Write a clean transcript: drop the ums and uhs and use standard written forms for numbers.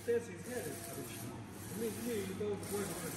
that's his head is cut. I mean, you go work